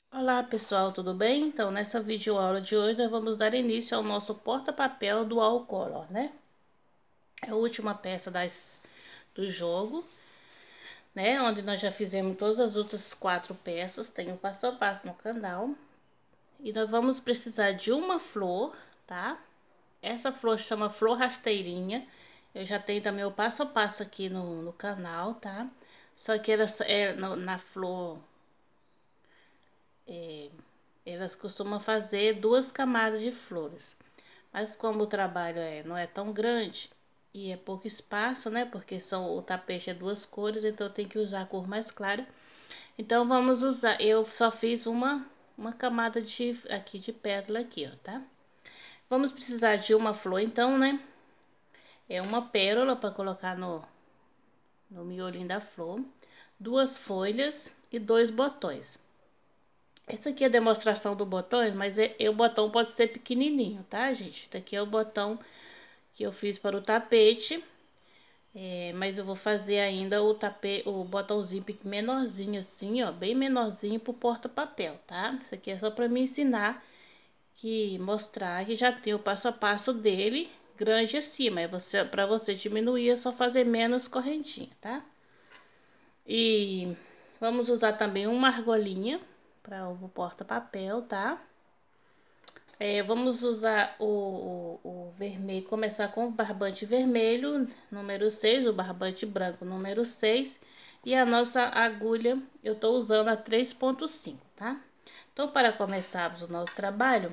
Olá pessoal, tudo bem? Então, nessa videoaula de hoje, nós vamos dar início ao nosso porta-papel Dual Color, né? É a última peça do jogo, né? Onde nós já fizemos todas as outras 4 peças, tem o passo a passo no canal. E nós vamos precisar de uma flor, tá? Essa flor chama flor rasteirinha. Eu já tenho também o passo a passo aqui no canal, tá? Só que ela na flor... Elas costumam fazer 2 camadas de flores. Mas como o trabalho não é tão grande e é pouco espaço, né? Porque o tapete é 2 cores, então eu tenho que usar a cor mais clara. Então vamos usar, eu só fiz uma camada aqui de pétala aqui, ó, tá? Vamos precisar de uma flor então, né? É uma pérola para colocar no miolinho da flor, 2 folhas e 2 botões. Essa aqui é a demonstração do botões, mas o botão pode ser pequenininho, tá, gente? Esse aqui é o botão que eu fiz para o tapete, mas eu vou fazer ainda o botãozinho menorzinho assim, ó, bem menorzinho pro porta-papel, tá? Isso aqui é só para me ensinar, mostrar que já tem o passo a passo dele grande assim, mas para você diminuir é só fazer menos correntinha, tá? E vamos usar também uma argolinha para o porta-papel, tá? Vamos usar o vermelho, começar com o barbante vermelho, número 6, o barbante branco, número 6, e a nossa agulha, eu tô usando a 3,5, tá? Então, para começarmos o nosso trabalho,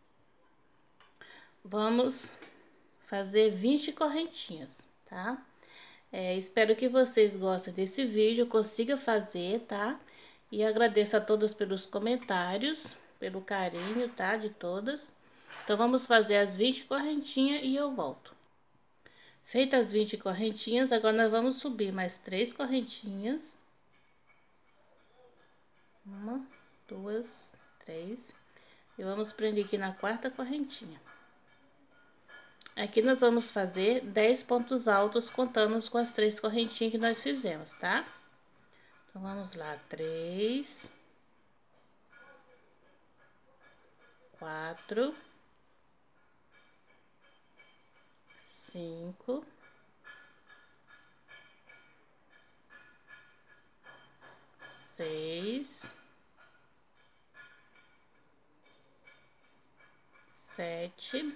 vamos fazer 20 correntinhas, tá? Espero que vocês gostem desse vídeo, consiga fazer, tá? E agradeço a todas pelos comentários, pelo carinho, tá? De todas. Então, vamos fazer as 20 correntinhas e eu volto. Feitas as 20 correntinhas, agora nós vamos subir mais 3 correntinhas. 1, 2, 3. E vamos prender aqui na 4ª correntinha. Aqui nós vamos fazer 10 pontos altos, contando com as 3 correntinhas que nós fizemos, tá? Então, vamos lá. 3, 4, 5, 6, 7,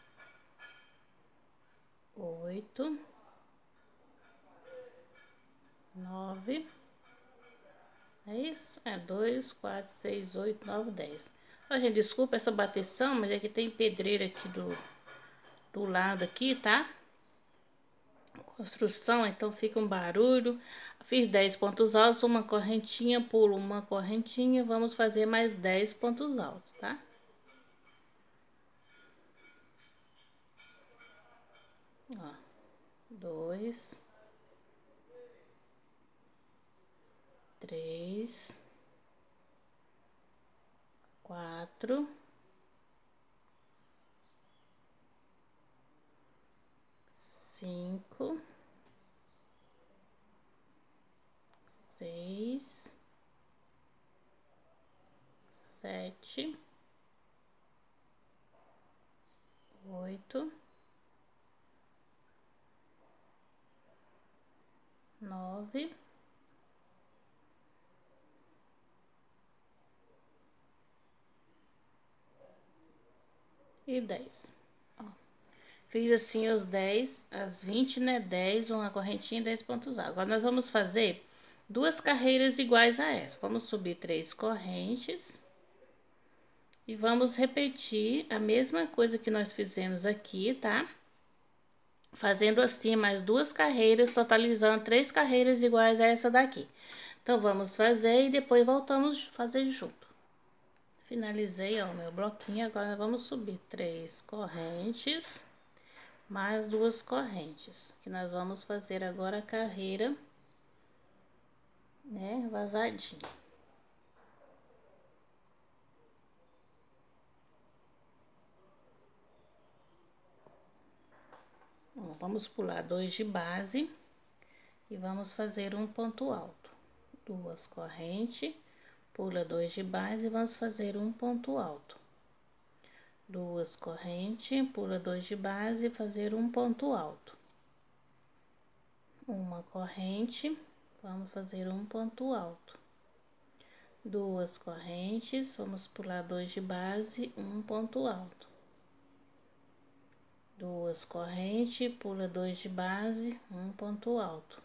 8, 9. É isso? 2, 4, 6, 8, 9, 10. Ó, gente, desculpa essa bateção, mas é que tem pedreira aqui do lado aqui, tá? Construção, então fica um barulho. Fiz 10 pontos altos, uma correntinha, pulo uma correntinha, vamos fazer mais 10 pontos altos, tá? Ó, 2, 3, 4, 5, 6, 7, 8, 9 e 10. Ó, fiz assim os 10, as 20, né? 10, uma correntinha e 10 pontos altos. Agora nós vamos fazer 2 carreiras iguais a essa. Vamos subir 3 correntes. E vamos repetir a mesma coisa que nós fizemos aqui, tá? Fazendo assim mais 2 carreiras, totalizando 3 carreiras iguais a essa daqui. Então, vamos fazer e depois voltamos a fazer junto. Finalizei, ó, o meu bloquinho. Agora, vamos subir 3 correntes, mais 2 correntes. Que nós vamos fazer agora a carreira, né, vazadinha. Ó, vamos pular 2 de base e vamos fazer um ponto alto. 2 correntes, pula 2 de base e vamos fazer um ponto alto. 2 correntes, pula 2 de base e fazer um ponto alto. Uma corrente, vamos fazer um ponto alto. 2 correntes, vamos pular 2 de base, um ponto alto. 2 correntes, pula 2 de base, um ponto alto.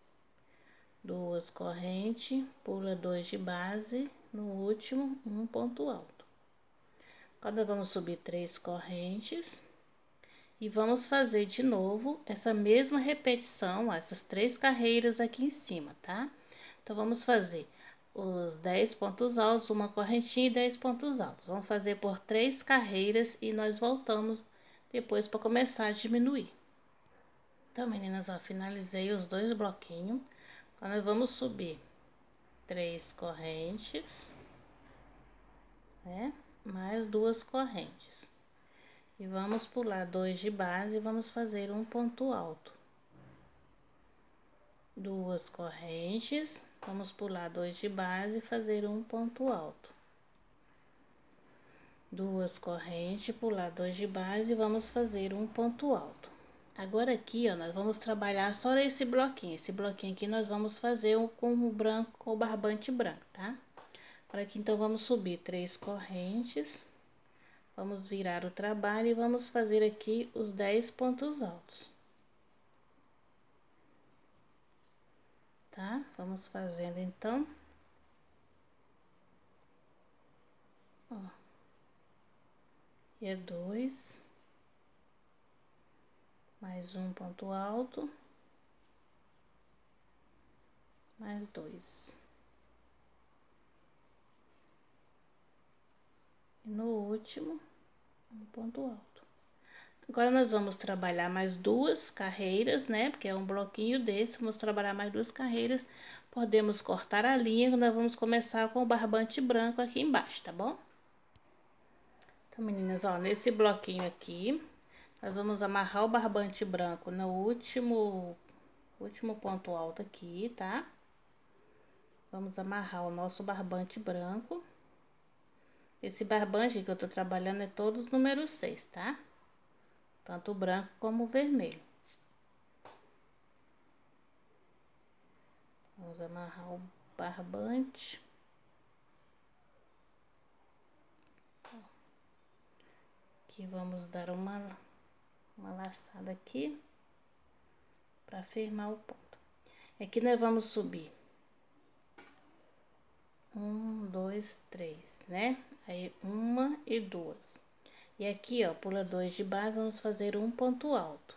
2 correntes, pula 2 de base, no último, um ponto alto. Agora vamos subir 3 correntes e vamos fazer de novo essa mesma repetição, essas 3 carreiras aqui em cima, tá? Então, vamos fazer os 10 pontos altos, uma correntinha e 10 pontos altos. Vamos fazer por 3 carreiras e nós voltamos depois para começar a diminuir. Então, meninas, ó, finalizei os 2 bloquinhos. Agora, nós vamos subir 3 correntes, né? Mais 2 correntes. E vamos pular 2 de base e vamos fazer um ponto alto. 2 correntes, vamos pular 2 de base e fazer um ponto alto. 2 correntes, pular 2 de base e vamos fazer um ponto alto. Agora aqui, ó, nós vamos trabalhar só esse bloquinho. Esse bloquinho aqui nós vamos fazer com o branco, com o barbante branco, tá? Agora aqui, então, vamos subir 3 correntes. Vamos virar o trabalho e vamos fazer aqui os 10 pontos altos. Tá? Vamos fazendo, então. Ó. E é 2. Mais um ponto alto. Mais 2. E no último, um ponto alto. Agora, nós vamos trabalhar mais 2 carreiras, né? Porque é um bloquinho desse, vamos trabalhar mais 2 carreiras. Podemos cortar a linha, nós vamos começar com o barbante branco aqui embaixo, tá bom? Então, meninas, ó, nesse bloquinho aqui, nós vamos amarrar o barbante branco no último ponto alto aqui, tá? Vamos amarrar o nosso barbante branco. Esse barbante que eu tô trabalhando é todos número 6, tá? Tanto o branco como o vermelho. Vamos amarrar o barbante. Aqui vamos dar uma laçada aqui para firmar o ponto. Aqui nós vamos subir 1, 2, 3, né? Aí, 1 e 2. E aqui, ó, pula 2 de base, vamos fazer um ponto alto.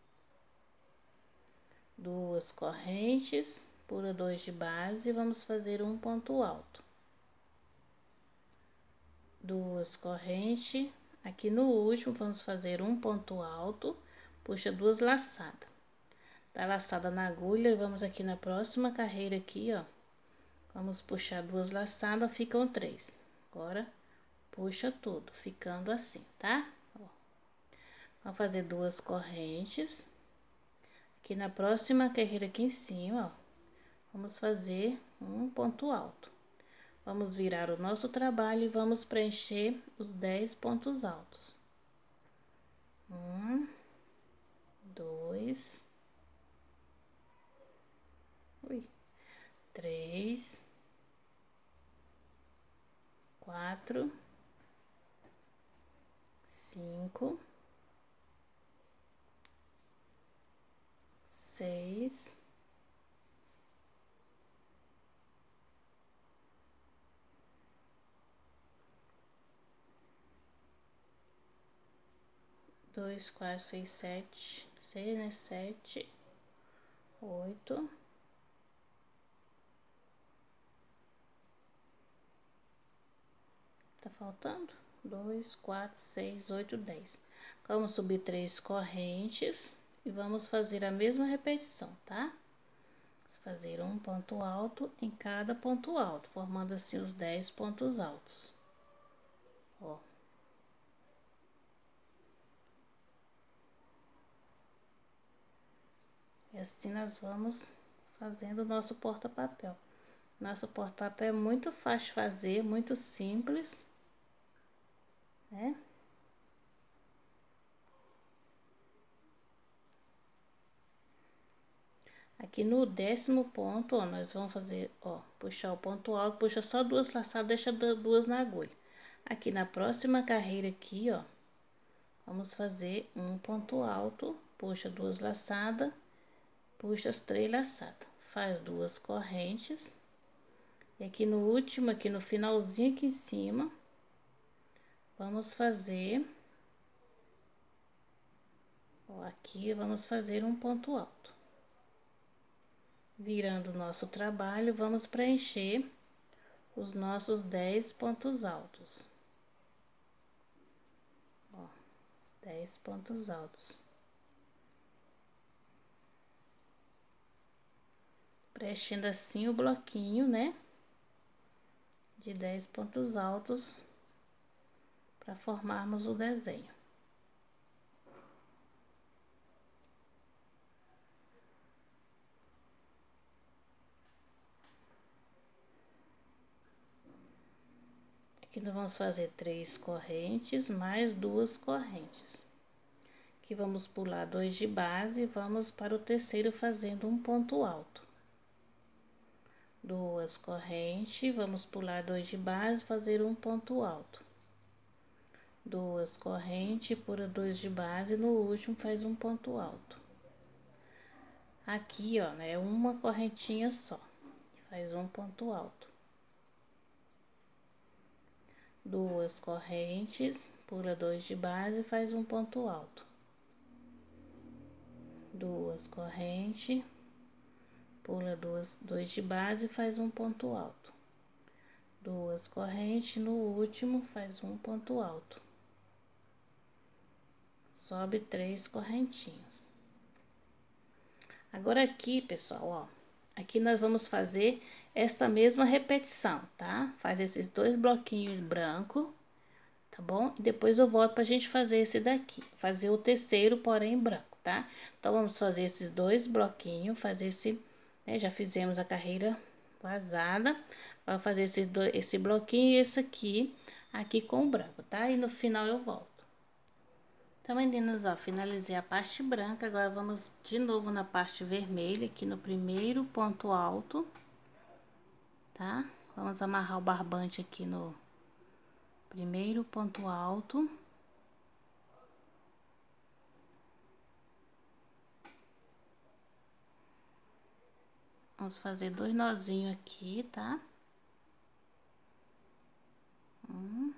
2 correntes, pula 2 de base, vamos fazer um ponto alto. 2 correntes, aqui no último, vamos fazer um ponto alto, puxa 2 laçadas. Dá laçada na agulha e vamos aqui na próxima carreira aqui, ó. Vamos puxar 2 laçadas, ficam 3. Agora, puxa tudo, ficando assim, tá? Ó. Vamos fazer 2 correntes. Aqui na próxima carreira aqui em cima, ó, vamos fazer um ponto alto. Vamos virar o nosso trabalho e vamos preencher os 10 pontos altos. 1, 2, 3, 4, 5, 6, 2, 4, 6, 7, 6, né? 7, 8, 2, 4, 6, 8, 10. Vamos subir 3 correntes e vamos fazer a mesma repetição, tá? Vamos fazer um ponto alto em cada ponto alto, formando assim os 10 pontos altos. Ó. E assim nós vamos fazendo o nosso porta-papel. Nosso porta-papel é muito fácil de fazer, muito simples, né? Aqui no 10º ponto, ó, nós vamos fazer, ó, puxar o ponto alto, puxa só duas laçadas, deixa duas na agulha. Aqui na próxima carreira aqui, ó, vamos fazer um ponto alto, puxa duas laçadas, puxa as 3 laçadas, faz 2 correntes. E aqui no último, aqui no finalzinho aqui em cima, vamos fazer, ó, aqui vamos fazer um ponto alto. Virando o nosso trabalho, vamos preencher os nossos 10 pontos altos. Ó, os 10 pontos altos. Preenchendo assim o bloquinho, né? De 10 pontos altos para formarmos o desenho. Aqui nós vamos fazer 3 correntes mais 2 correntes. Aqui vamos pular 2 de base e vamos para o terceiro fazendo um ponto alto. 2 correntes, vamos pular 2 de base, fazer um ponto alto. 2 correntes, pula 2 de base, no último faz um ponto alto. Aqui, ó, né, uma correntinha só, faz um ponto alto. 2 correntes, pula 2 de base, faz um ponto alto. 2 correntes, pula 2 de base, faz um ponto alto. 2 correntes, no último faz um ponto alto. Sobe 3 correntinhas. Agora aqui, pessoal, ó, aqui nós vamos fazer essa mesma repetição, tá? Faz esses 2 bloquinhos brancos, tá bom? E depois eu volto pra gente fazer esse daqui, fazer o terceiro, porém branco, tá? Então, vamos fazer esses 2 bloquinhos, fazer esse, né? Já fizemos a carreira vazada, vamos fazer esse bloquinho e esse aqui com o branco, tá? E no final eu volto. Então, meninas, ó, finalizei a parte branca, agora vamos de novo na parte vermelha, aqui no primeiro ponto alto, tá? Vamos amarrar o barbante aqui no primeiro ponto alto. Vamos fazer 2 nozinhos aqui, tá? 1,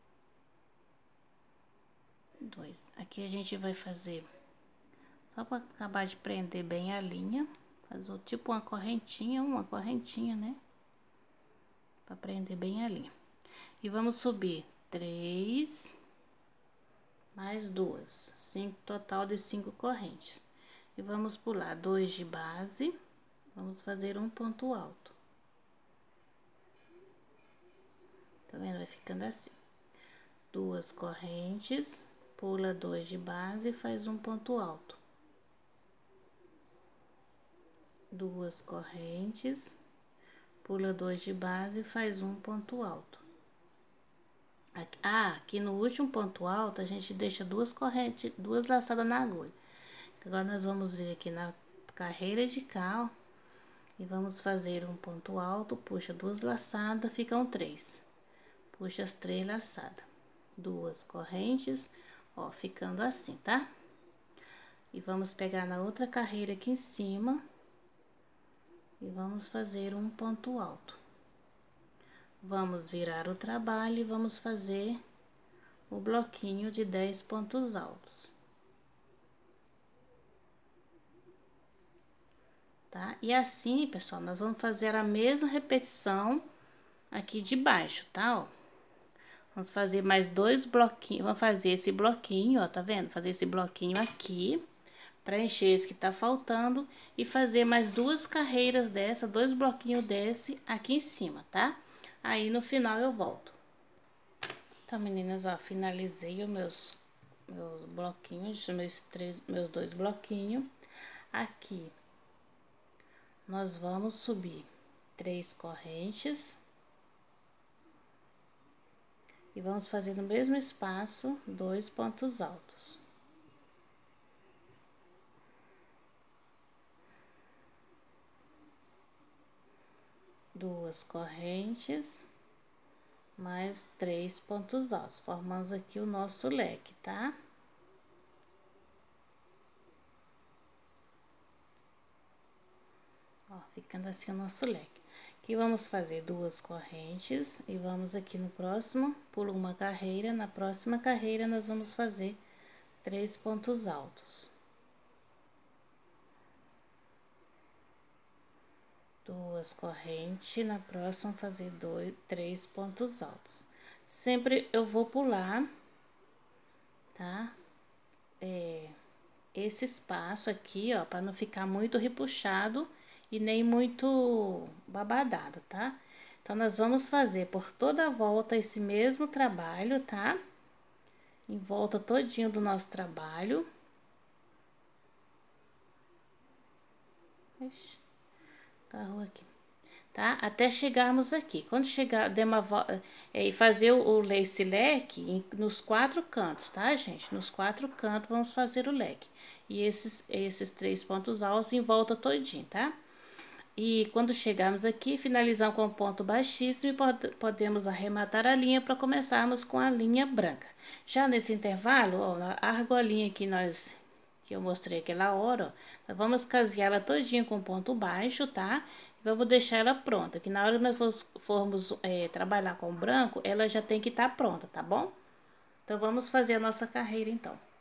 2. Aqui a gente vai fazer, só para acabar de prender bem a linha, fazer tipo uma correntinha, né? Para prender bem a linha. E vamos subir 3, mais 2, 5, total de 5 correntes. E vamos pular 2 de base, vamos fazer um ponto alto. Tá vendo? Vai ficando assim. 2 correntes, pula 2 de base e faz um ponto alto. 2 correntes, pula 2 de base e faz um ponto alto. Aqui no último ponto alto a gente deixa 2 correntes, 2 laçadas na agulha. Agora nós vamos vir aqui na carreira de cá, ó, e vamos fazer um ponto alto, puxa 2 laçadas, ficam 3. Puxa as 3 laçadas, 2 correntes, ó, ficando assim, tá? E vamos pegar na outra carreira aqui em cima e vamos fazer um ponto alto. Vamos virar o trabalho e vamos fazer o bloquinho de 10 pontos altos. Tá? E assim, pessoal, nós vamos fazer a mesma repetição aqui de baixo, tá? Ó. Vamos fazer mais 2 bloquinhos, vamos fazer esse bloquinho, ó, tá vendo? Fazer esse bloquinho aqui, preencher esse que tá faltando e fazer mais 2 carreiras dessa, 2 bloquinhos desse aqui em cima, tá? Aí no final eu volto. Então, meninas, ó, finalizei os meus bloquinhos, meus 2 bloquinhos. Aqui nós vamos subir 3 correntes. E vamos fazer no mesmo espaço 2 pontos altos. Duas correntes, mais 3 pontos altos. Formamos aqui o nosso leque, tá? Ó, ficando assim o nosso leque. Aqui vamos fazer 2 correntes e vamos aqui no próximo, por uma carreira, na próxima carreira nós vamos fazer 3 pontos altos. 2 correntes, na próxima fazer 3 pontos altos. Sempre eu vou pular, tá? Esse espaço aqui, ó, para não ficar muito repuxado e nem muito babadado, tá? Então, nós vamos fazer por toda a volta esse mesmo trabalho, tá? Em volta todinho do nosso trabalho. Ixi, agarrou aqui. Tá? Até chegarmos aqui. Quando chegar, der uma volta, fazer o lace leque nos 4 cantos, tá, gente? Nos 4 cantos vamos fazer o leque. E esses 3 pontos altos em volta todinho, tá? E quando chegarmos aqui, finalizamos com ponto baixíssimo e podemos arrematar a linha para começarmos com a linha branca. Já nesse intervalo, ó, a argolinha que eu mostrei aquela hora, ó, nós vamos casear ela todinha com ponto baixo, tá? E vamos deixar ela pronta, que na hora que nós formos trabalhar com branco, ela já tem que estar pronta, tá bom? Então, vamos fazer a nossa carreira, então.